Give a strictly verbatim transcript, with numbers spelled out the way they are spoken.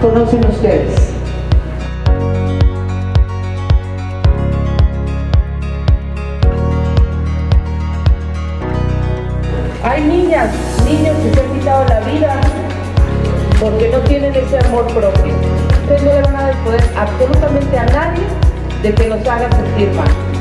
conocen ustedes? Hay niñas, niños que se han quitado la vida porque no tienen ese amor propio. Ustedes no le van a dar poder absolutamente a nadie de que nos haga sentir mal.